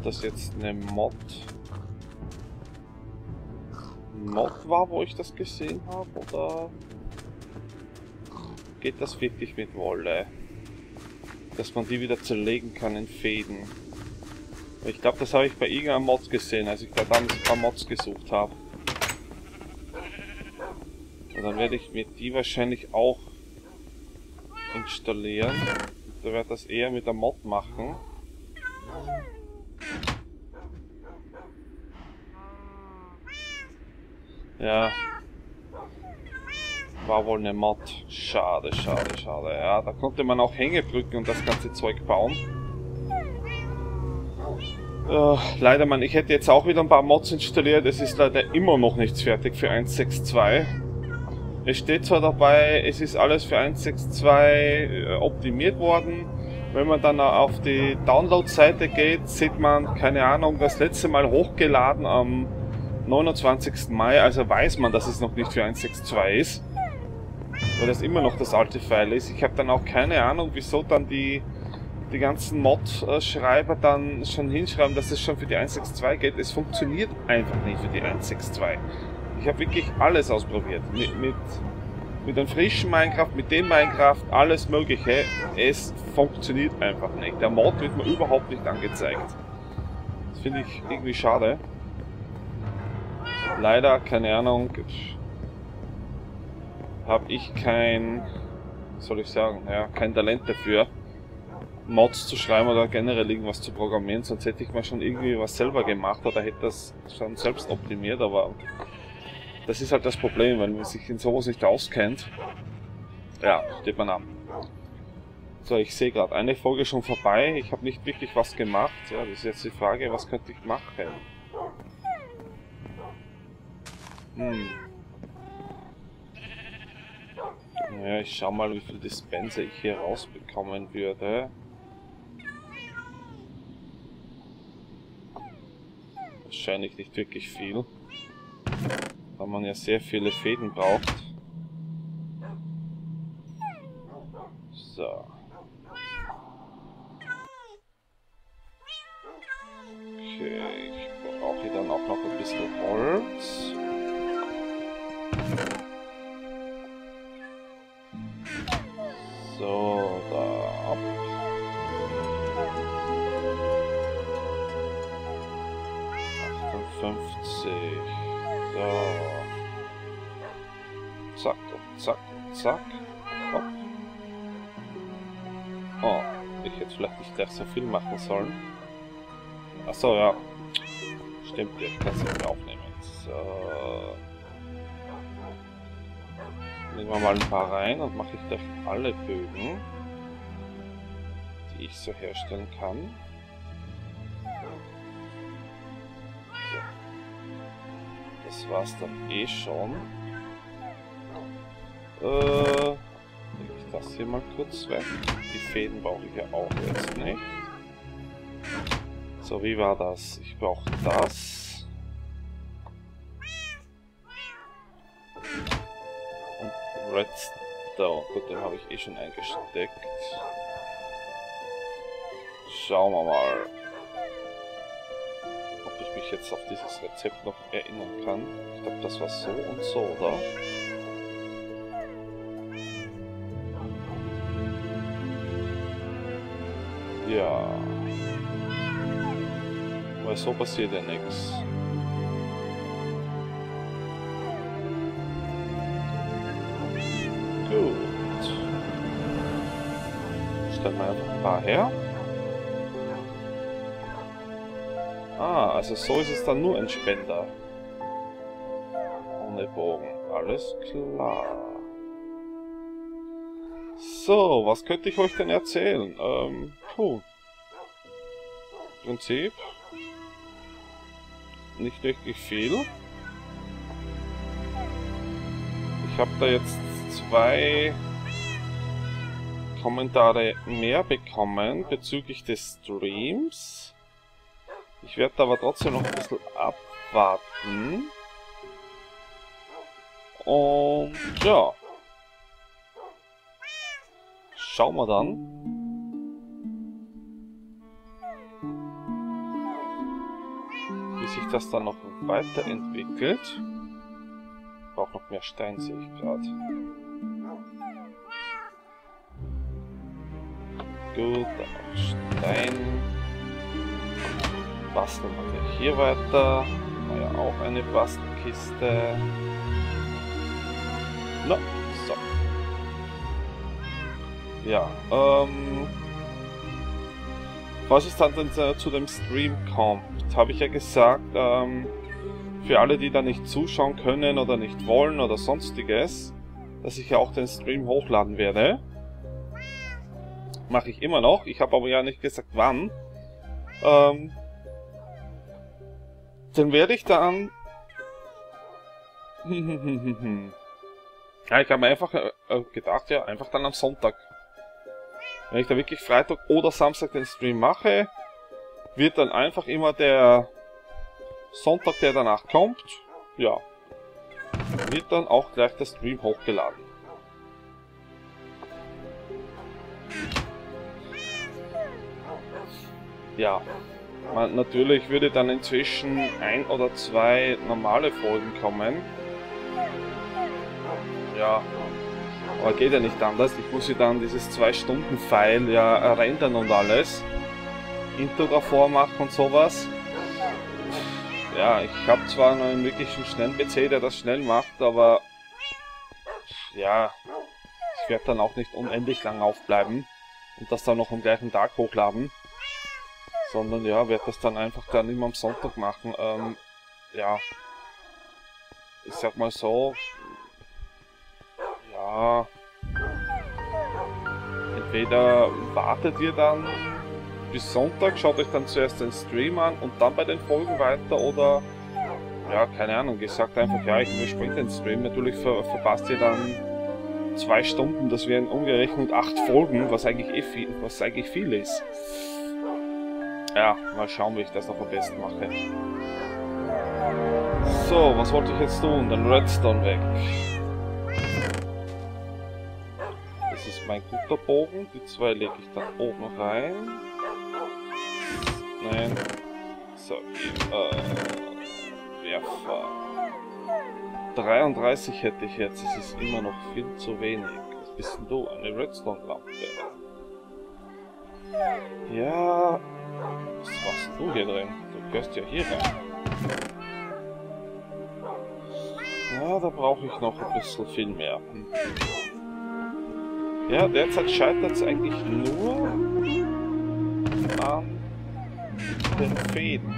das jetzt eine Mod war, wo ich das gesehen habe, oder geht das wirklich mit Wolle? Dass man die wieder zerlegen kann in Fäden. Ich glaube, das habe ich bei irgendeinem Mod gesehen, als ich da damals ein paar Mods gesucht habe. Und dann werde ich mir die wahrscheinlich auch installieren. Da werde das eher mit der Mod machen. Ja. War wohl eine Mod. Schade, schade, schade. Ja, da konnte man auch Hängebrücken und das ganze Zeug bauen. Leider, ich hätte jetzt auch wieder ein paar Mods installiert. Es ist leider immer noch nichts fertig für 1.6.2. Es steht zwar dabei, es ist alles für 1.6.2 optimiert worden. Wenn man dann auf die Download-Seite geht, sieht man, keine Ahnung, das letzte Mal hochgeladen am 29. Mai. Also weiß man, dass es noch nicht für 1.6.2 ist. Weil das immer noch das alte File ist. Ich habe dann auch keine Ahnung, wieso dann die ganzen Mod-Schreiber dann schon hinschreiben, dass es schon für die 1.6.2 geht. Es funktioniert einfach nicht für die 1.6.2. Ich habe wirklich alles ausprobiert. Mit einem frischen Minecraft, mit dem Minecraft, alles mögliche. Es funktioniert einfach nicht. Der Mod wird mir überhaupt nicht angezeigt. Das finde ich irgendwie schade. Leider, keine Ahnung, habe ich kein, soll ich sagen, ja, kein Talent dafür, Mods zu schreiben oder generell irgendwas zu programmieren, sonst hätte ich mal schon irgendwie was selber gemacht oder hätte das schon selbst optimiert, aber das ist halt das Problem, wenn man sich in sowas nicht auskennt. Ja, steht man ab. So, ich sehe gerade, eine Folge schon vorbei, ich habe nicht wirklich was gemacht. Ja, das ist jetzt die Frage, was könnte ich machen? Ja, ich schau mal, wie viel Dispenser ich hier rausbekommen würde. Wahrscheinlich nicht wirklich viel, da man ja sehr viele Fäden braucht. So. Okay, ich brauche hier dann auch noch ein bisschen Holz. So, da ab. So. Zack, zack, zack. Hopp. Oh, ich hätte vielleicht nicht gleich so viel machen sollen. Achso, ja. Stimmt, ich kann es nicht mehr aufnehmen. So. Nehmen wir mal ein paar rein und mache ich gleich alle Bögen, die ich so herstellen kann. Das war's dann eh schon. Leg ich das hier mal kurz weg. Die Fäden brauche ich ja auch jetzt nicht. So, wie war das? Ich brauche das. Und Redstone. Gut, den habe ich eh schon eingesteckt. Schauen wir mal, ob ich mich jetzt auf dieses Rezept noch erinnern kann. Ich glaube, das war so und so, oder? Ja. Weil so passiert ja nichts. Gut. Stellen wir einfach ein paar her. Ah, also so ist es dann nur ein Spender. Ohne Bogen. Alles klar. So, was könnte ich euch denn erzählen? Prinzip. Nicht wirklich viel. Ich habe da jetzt 2 Kommentare mehr bekommen bezüglich des Streams. Ich werde aber trotzdem noch ein bisschen abwarten. Und ja. Schauen wir dann. sich das dann noch weiterentwickelt. Ich brauche noch mehr Stein, sehe ich gerade. Gut, dann noch Stein. Basteln wir gleich hier weiter. War ja auch eine Bastelkiste. Na, so. Ja, was es dann zu dem Stream kommt, habe ich ja gesagt, für alle, die da nicht zuschauen können oder nicht wollen oder sonstiges, dass ich ja auch den Stream hochladen werde. Mache ich immer noch, ich habe aber ja nicht gesagt wann. Den werde ich dann... Ja, ich habe mir einfach gedacht, ja, einfach dann am Sonntag. Wenn ich da wirklich Freitag oder Samstag den Stream mache, wird dann einfach immer der Sonntag, der danach kommt, ja, wird dann auch gleich der Stream hochgeladen. Ja, natürlich würde dann inzwischen 1 oder 2 normale Folgen kommen. Ja, aber geht ja nicht anders. Ich muss ja dann dieses 2-Stunden-File ja rendern und alles. Intro davor machen und sowas. Ja, ich habe zwar noch einen wirklichen schnellen PC, der das schnell macht, aber ja, ich werde dann auch nicht unendlich lang aufbleiben und das dann noch am gleichen Tag hochladen. Sondern ja, werde das dann einfach dann immer am Sonntag machen. Ja, ich sag mal so, ja, entweder wartet ihr dann bis Sonntag, schaut euch dann zuerst den Stream an und dann bei den Folgen weiter, oder ja, keine Ahnung, gesagt einfach, ja, ich überspringe den Stream. Natürlich verpasst ihr dann 2 Stunden, das wären umgerechnet 8 Folgen, was eigentlich viel ist. Ja, mal schauen, wie ich das noch am besten mache. So, was wollte ich jetzt tun? Den Redstone weg. Das ist mein guter Bogen. Die 2 lege ich dann oben rein. Nein. So, Werfer. 33 hätte ich jetzt. Das ist immer noch viel zu wenig. Was bist denn du? Eine Redstone-Lampe. Ja... Was machst du hier drin? Du gehörst ja hier rein. Ja, da brauche ich noch ein bisschen viel mehr. Ja, derzeit scheitert es eigentlich nur an den Fäden.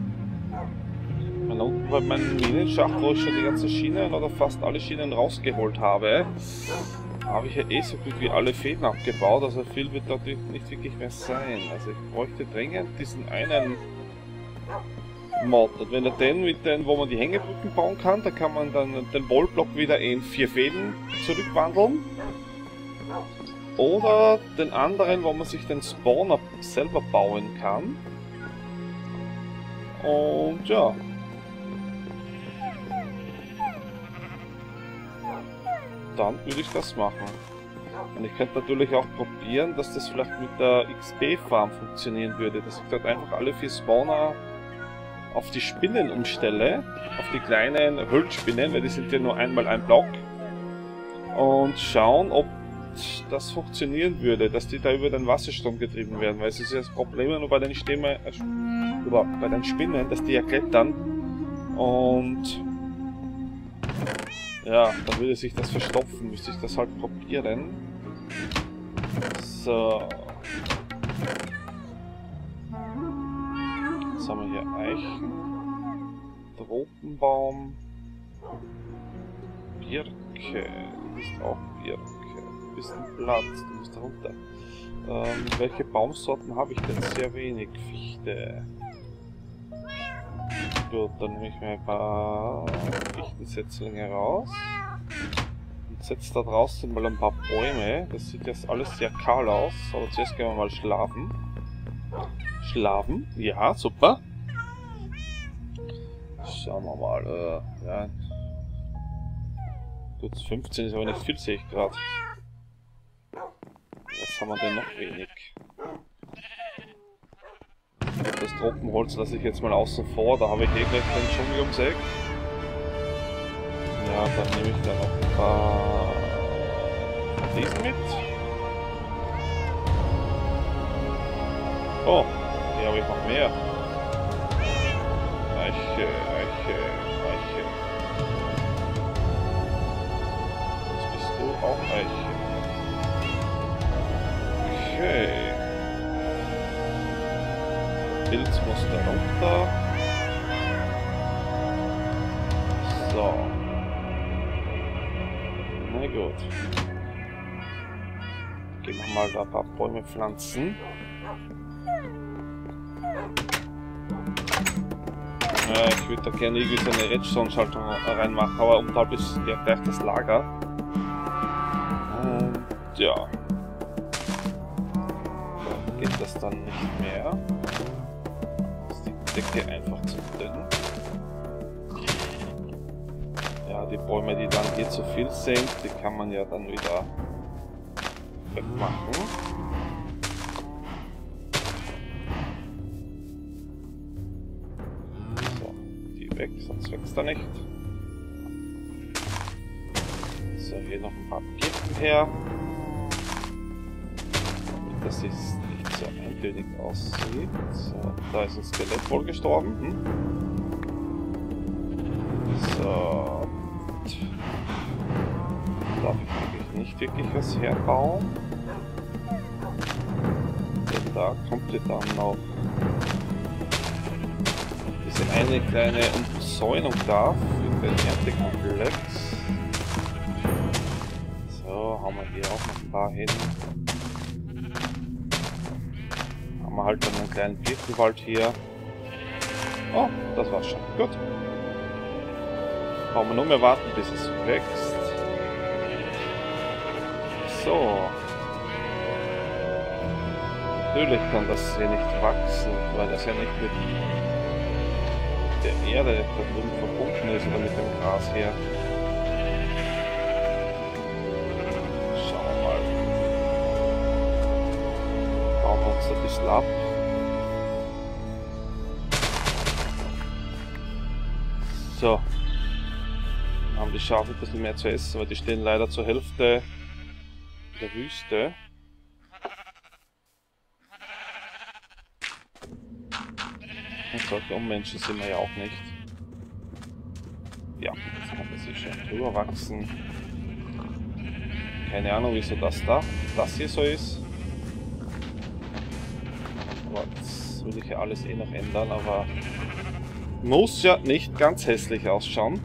Unten bei meinem Minenschacht, wo ich schon die ganzen Schienen oder fast alle Schienen rausgeholt habe, habe ich ja eh so gut wie alle Fäden abgebaut, also viel wird dort nicht wirklich mehr sein. Also ich bräuchte dringend diesen einen Mod. Und wenn er den mit den, wo man die Hängebrücken bauen kann, da kann man dann den Wallblock wieder in 4 Fäden zurückwandeln. Oder den anderen, wo man sich den Spawner selber bauen kann. Und ja. Dann würde ich das machen. Und ich könnte natürlich auch probieren, dass das vielleicht mit der XP-Farm funktionieren würde. Dass ich dort einfach alle 4 Spawner auf die Spinnen umstelle. Auf die kleinen Höhlenspinnen, weil die sind ja nur einmal ein Block. Und schauen, ob das funktionieren würde, dass die da über den Wasserstrom getrieben werden. Weil es ist ja das Problem nur bei den Spinnen, dass die ja klettern. Und ja, dann würde sich das verstopfen, müsste ich das halt probieren. So. Jetzt haben wir hier Eichen, Tropenbaum, Birke, du bist auch Birke, du bist ein Blatt, du bist runter. Welche Baumsorten habe ich denn? Sehr wenig. Fichte. Gut, dann nehme ich mir ein paar Fichtensetzlinge raus und setze da draußen mal ein paar Bäume. Das sieht jetzt alles sehr kahl aus, aber zuerst gehen wir mal schlafen. Schlafen? Ja, super. Schauen wir mal. Ja. Gut, 15 ist aber nicht viel, sehe ich gerade. Was haben wir denn noch wenig? Das Tropenholz lasse ich jetzt mal außen vor, da habe ich eh gleich den Dschungel ums Eck. Ja, dann nehme ich da noch ein paar von diesen mit. Oh, hier habe ich noch mehr. Eiche, Eiche, Eiche. Jetzt bist du auch Eiche. Okay. Pilz muss da runter. So. Na gut. Gehen wir mal da ein paar Bäume pflanzen. Ja, ich würde da gerne irgendwie so eine Redstone-Schaltung reinmachen, aber unterhalb ist ja gleich das Lager. Und ja. Geht das dann nicht mehr. Ist die Decke einfach zu dünn. Ja, die Bäume, die dann hier zu viel sind, die kann man ja dann wieder wegmachen. So, die weg, sonst wächst er nicht. So, hier noch ein paar Kippen her. Damit das jetzt nicht so eintönig aussieht. So, da ist ein Skelett wohl gestorben. So. Darf ich eigentlich nicht wirklich was herbauen. Denn da kommt ja dann noch diese eine kleine Umzäunung da für den Erntekomplex. So, haben wir hier auch noch ein paar hin. Haben wir halt dann einen kleinen Birkenwald hier. Oh, das war's schon. Gut. Brauchen wir nur mehr warten, bis es wächst. So. Natürlich kann das hier nicht wachsen, weil das ja nicht mit der Erde da drüben verbunden ist oder mit dem Gras hier. Schauen wir mal. Bauen wir uns ein bisschen ab. So. Haben die Schafe ein bisschen mehr zu essen, aber die stehen leider zur Hälfte in der Wüste. Und solche Unmenschen sind wir ja auch nicht. Ja, jetzt kann das hier schön drüber wachsen. Keine Ahnung, wieso das hier so ist. Aber das will ich ja alles eh noch ändern, aber muss ja nicht ganz hässlich ausschauen.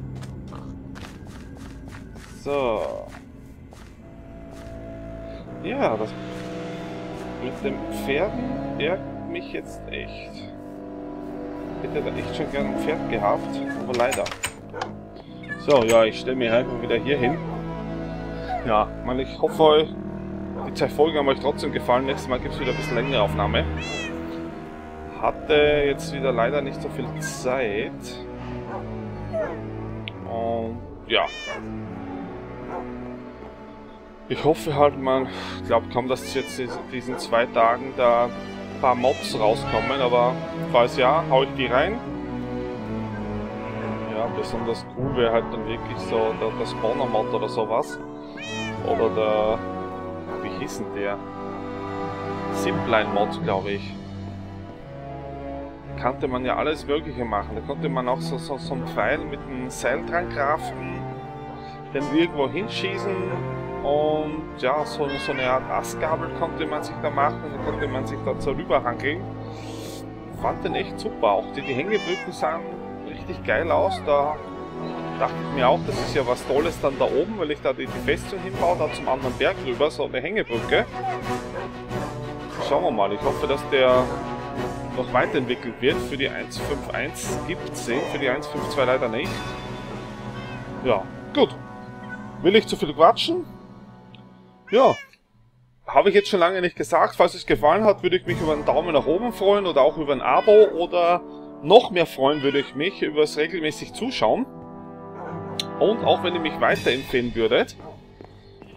So. Ja, das mit den Pferden ärgert mich jetzt echt. Ich hätte da echt schon gerne ein Pferd gehabt, aber leider. So, ja, ich stelle mich einfach wieder hier hin. Ja, ich hoffe, die 2 Folgen haben euch trotzdem gefallen. Nächstes Mal gibt es wieder ein bisschen längere Aufnahme. Hatte jetzt wieder leider nicht so viel Zeit. Und ja. Ich hoffe halt, ich glaube kaum, dass jetzt in diesen 2 Tagen da ein paar Mods rauskommen, aber falls ja, hau ich die rein. Ja, besonders cool wäre halt dann wirklich so der Spawner-Mod oder sowas. Oder der, wie hieß denn der? Zipline-Mod, glaube ich. Kannte man ja alles Mögliche machen. Da konnte man auch so einen Pfeil mit einem Seil dran craften, den irgendwo hinschießen. Und ja, so eine Art Astgabel konnte man sich da machen, da konnte man sich da so rüberhangeln. Fand den echt super, auch die Hängebrücken sahen richtig geil aus. Da dachte ich mir auch, das ist ja was Tolles dann da oben, weil ich da die Festung hinbaue, da zum anderen Berg rüber, so eine Hängebrücke. Schauen wir mal, ich hoffe, dass der noch weiterentwickelt wird. Für die 1.5.1 gibt es den, für die 1.5.2 leider nicht. Ja, gut. Will ich zu viel quatschen? Ja, habe ich jetzt schon lange nicht gesagt. Falls es gefallen hat, würde ich mich über einen Daumen nach oben freuen oder auch über ein Abo, oder noch mehr freuen würde ich mich über das regelmäßig Zuschauen. Und auch wenn ihr mich weiterempfehlen würdet,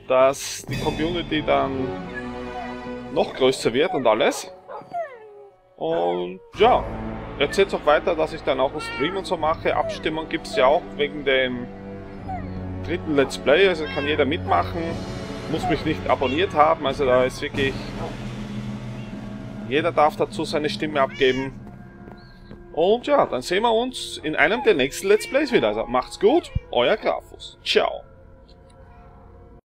dass die Community dann noch größer wird und alles. Und ja, erzählt auch weiter, dass ich dann auch einen Stream und so mache. Abstimmung gibt es ja auch wegen dem dritten Let's Play, also kann jeder mitmachen. Muss mich nicht abonniert haben, also da ist wirklich... Jeder darf dazu seine Stimme abgeben. Und ja, dann sehen wir uns in einem der nächsten Let's Plays wieder. Also macht's gut, euer Grafus. Ciao.